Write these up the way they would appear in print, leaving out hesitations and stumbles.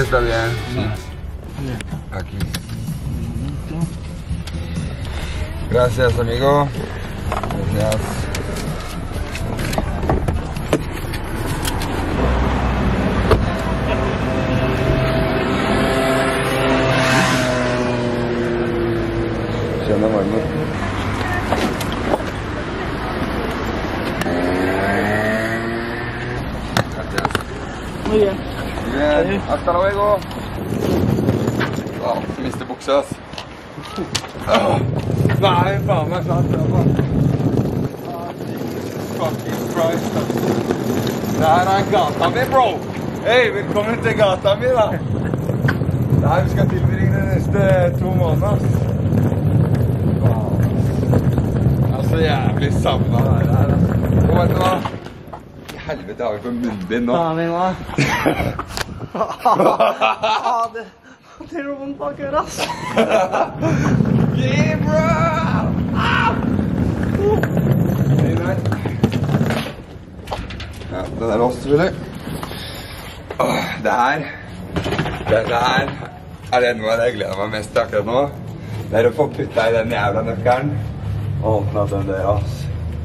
está bien. Sí. Aquí. Gracias, amigo. Gracias. Se anda mal, ¿no? Muy bien. Bien, hasta luego. Mister buksa, ass. Nei, faen meg sant. Fucking Christ, ass. Det her er gata mi, bro. Hei, velkommen til gata mi, da. Det her vi skal tilbringe de neste 2 måneder, ass. Jeg er så jævlig savnet det her, ass. Og vet du hva? I helvete har vi på munnbind nå. Faen min, hva? Det er vondt bak øret, ass. Yeah, bro! Ja, den er låst, selvfølgelig. Det her er det noe jeg gleder meg mest til akkurat nå. Det er å få putta i den jævla nøkkelen og åpne opp den døra, ass.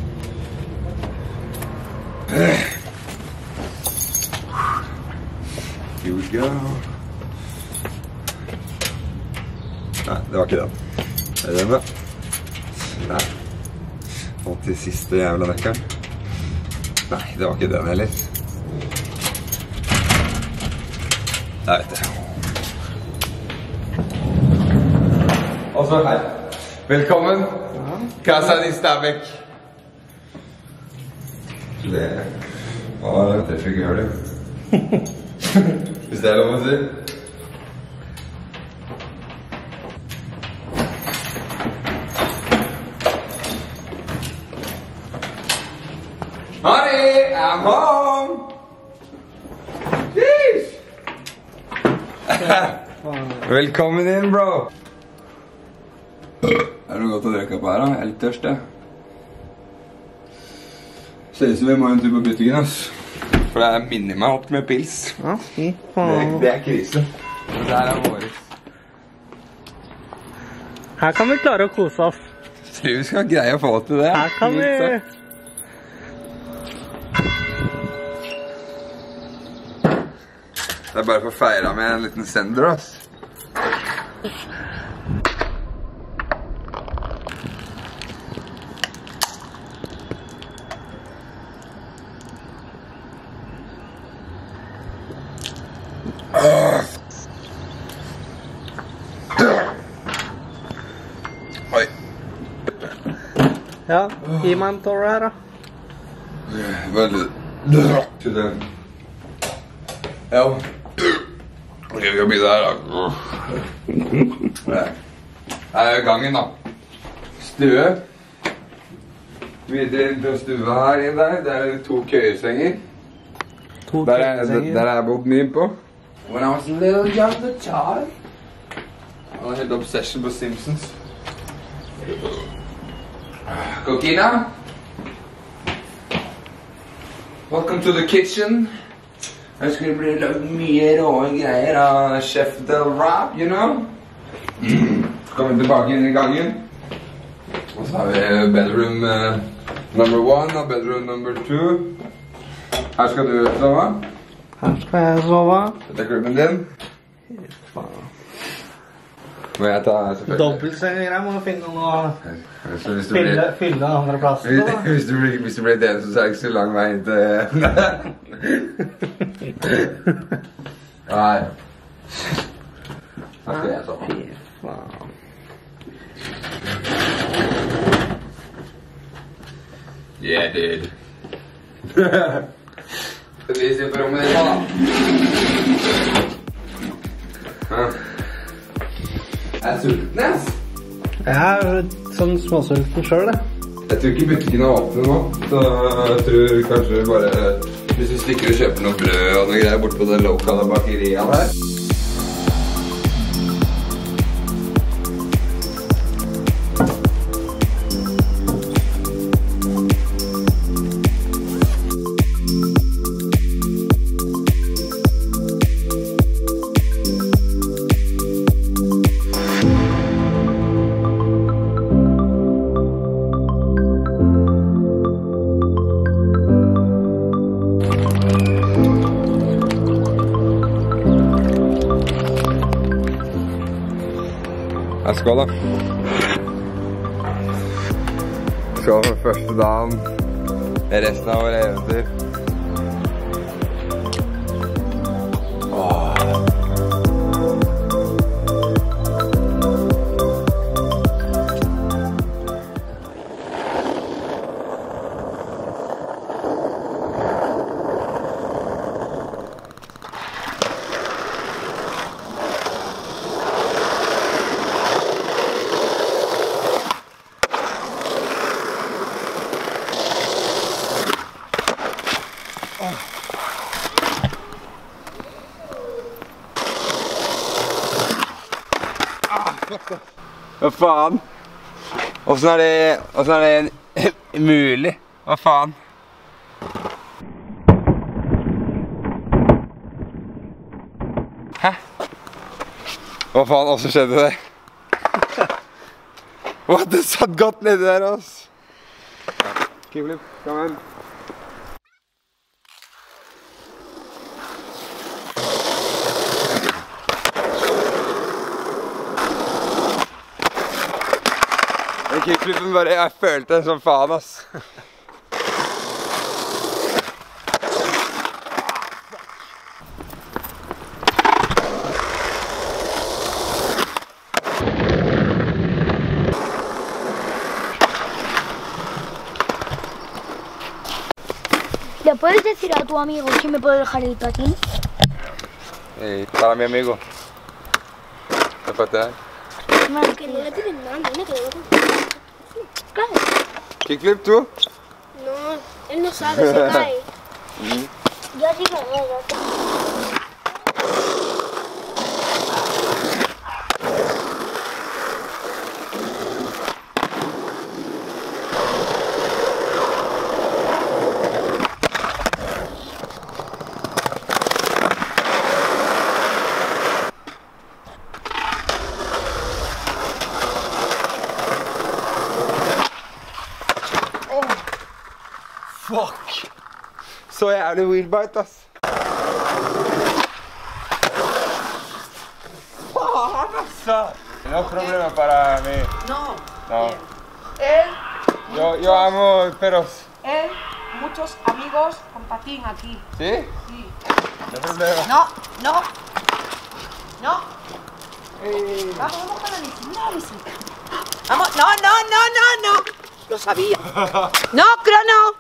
Here we go. Nei, det var ikke den. Er det den da? Nei. Og til siste jævla nøkkelen. Nei, det var ikke den heller. Jeg vet det. Og så her. Velkommen. Casa di Stabæk. Det var det fikk jeg gjøre det. Hvis det er lov å si. Honey, I'm home! Jeez! Velkommen inn, bro! Er det noe godt å drikke opp her da? Jeg er litt tørst, jeg. Ser ut som vi må en tur på butikken, ass. For det er minimalt opp med pils. Ja, fy faen. Det er krise. Det her er våres. Her kan vi klare å kose oss. Tror vi skal greie å få til det. Her kan vi... Det er bare for å feire med en liten sender, ass. Oi. Ja, gi meg en tåre her, da. Veldig. Til det. Ja. Det skal bli der, da. Her er gangen, da. Stue. Videre inn til stua her inn der. Der er det 2 køyesenger. Der er jeg bodd mye på. When I was a little younger child. Jeg har helt obsession på Simpsons. Coquina. Welcome to the kitchen. Jeg skulle bli lagd mye råe greier av Chef Del Rap, you know? Kommer tilbake inn i gangen. Og så har vi bedroom number 1 og bedroom number 2. Her skal du sove. Her skal jeg sove. Dette er klubben din. Må jeg ta selvfølgelig. Dobbeltsenger, jeg må finne noe fylle andre plasser. Hvis du blir det, så er det ikke så lang vei inn til... Nei. Her skal jeg sove. Fy faen. Yeah, dude. Skal vi se på rommet ditt nå, da? Jeg er sulten, ass. Jeg er sånn småsulten selv, det. Jeg tror ikke butikken er åpne nå, så jeg tror kanskje bare... Hvis du stikker og kjøper noe brød og noe greier bort på det lokale bakeriet der. Ja, skål da. Skål for første dagen. Resten av våre eventyr. Hva faen? Hvordan er det mulig? Hva faen? Hæ? Hva faen, hvordan skjedde det? What, det satt godt nedi der, ass. Kickflip, kom igjen. Kickflippen bare, jeg følte den som faen, ass. ¿Le puedes decir a tu amigo que me puede dejar el patín? Para mi amigo. ¿Qué pasa? Que no le tienen nada, no que claro. Kickflip, ¿tú? No, él no sabe, se cae. Yo sí me veo. Fuck! Så jævlig wheelbite, ass. Faen, altså! No problema para mí. No. No. Él, Yo amo perros. él, muchos amigos con patín aquí. ¿Sí? Sí. No problema. No, no. No. Vamos, vamos con la visita. Vamos, no, no, no, no, no. Lo sabía. No, crono.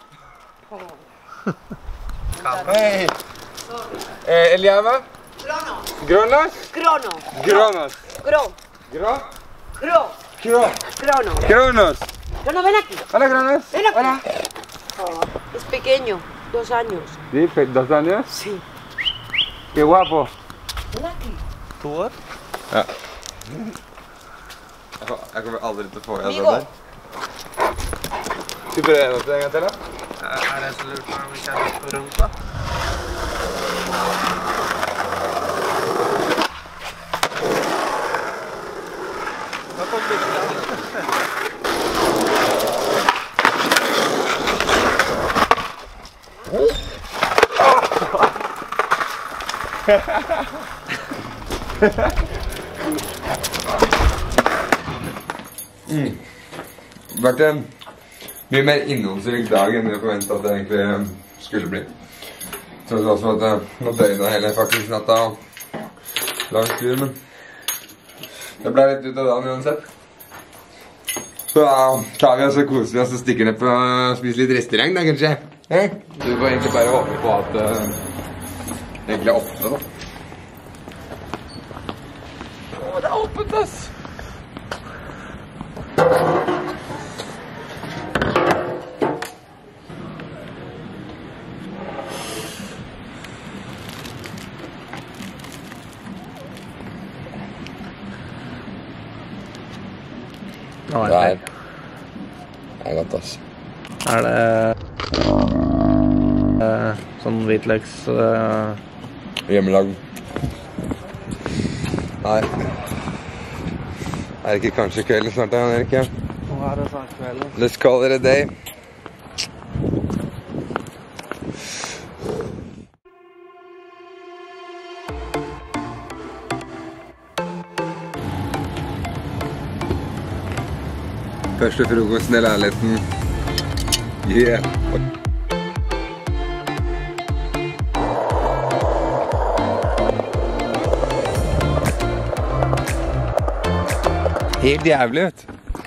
Hey. ¿Él llama? Crono. ¿Gronos? Crono. Gronos. Gro. ¿Gro? Gro. ¿Gro? Crono. Gronos. Crono, ven aquí. Hola, Gronos. Ven aquí. Hola. Oh, es pequeño, 2 años. Sí, 2 años. Sí. Qué guapo. Ven aquí. Ja. Jeg kommer aldri til å få igjen det Amigo. der. Skal vi prøve en opp en gang til, da? Er det så lurt når vi kjenner på rumpa? Da kom vi til Vært en mye mer innholdsrik dag enn jeg forventet at det egentlig skulle bli. Så det var som at nå døgnet hele faktisk natta lang tur, men det ble litt ut av dagen uansett. Så da tar vi oss og koser vi oss og stikker ned på å spise litt restaurant da, kanskje. Så vi får egentlig bare håpe på at det egentlig er åpnet da. Å, det er åpent, ass! Det er godt, ass. Er det sånn hvitløks... Hjemmelag. Nei. Er det ikke kanskje kvelden snart, Jan Erik? Nå er det snart kvelden. Let's call it a day. Første frokosten i leiligheten. Yeah. Helt jævlig, vet du.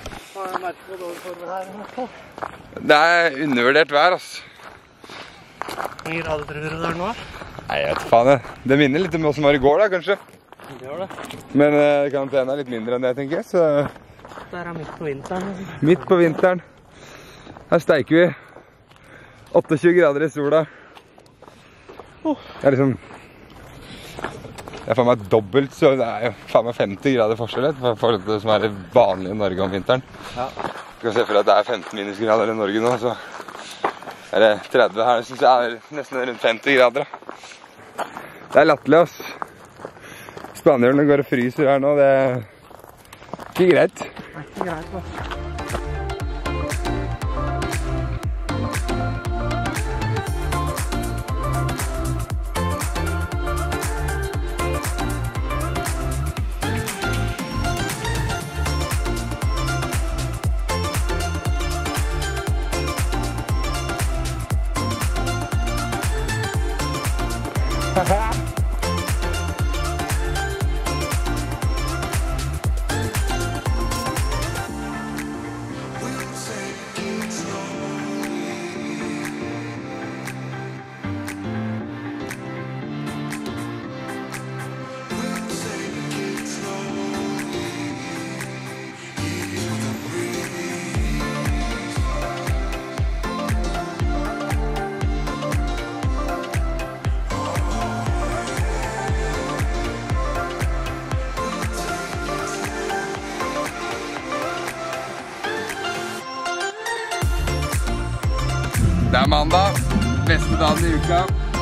Det er undervurdert vær, altså. Hvor mange grader tror du det er nå? Nei, jeg vet faen jeg. Det minner litt om hva som var i går da, kanskje. Det gjør det. Men karantene er litt mindre enn det, tenker jeg, så... Det er midt på vinteren. Midt på vinteren. Her steiker vi. 28 grader i sola. Det er liksom... Det er faen meg dobbelt, så det er jo faen meg 50 grader forskjell for det som er vanlig i Norge om vinteren. Ja. Du kan se for deg at det er 15 minusgrader i Norge nå, så er det 30 her. Jeg synes det er nesten rundt 50 grader. Det er latterlig, ass. Spanierne går og fryser her nå, det er ikke greit. Det er ikke greit, ass. Det er mandag, beste dagen i uka.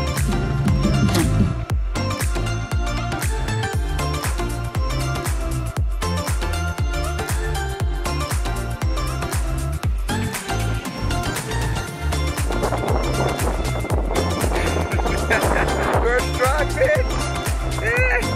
First try, bitch! Yeah!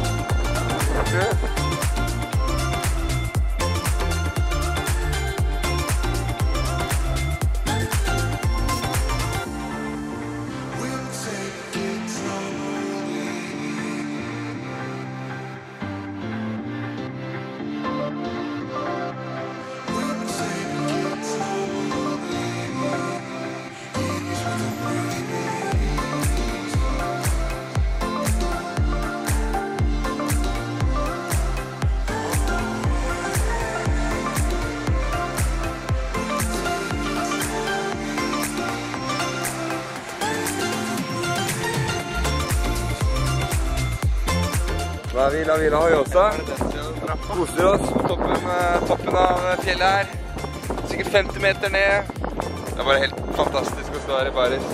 Da er vi har jo også. Koser oss på toppen av fjellet her. Sikkert 50 meter ned. Det er bare helt fantastisk å stå her i Paris.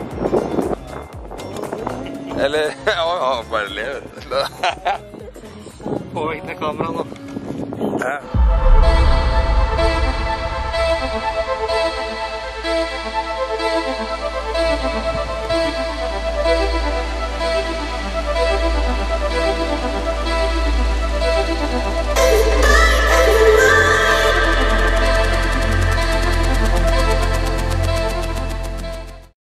Eller, ja, bare le, vet du. På vei til kameraet nå. Ja.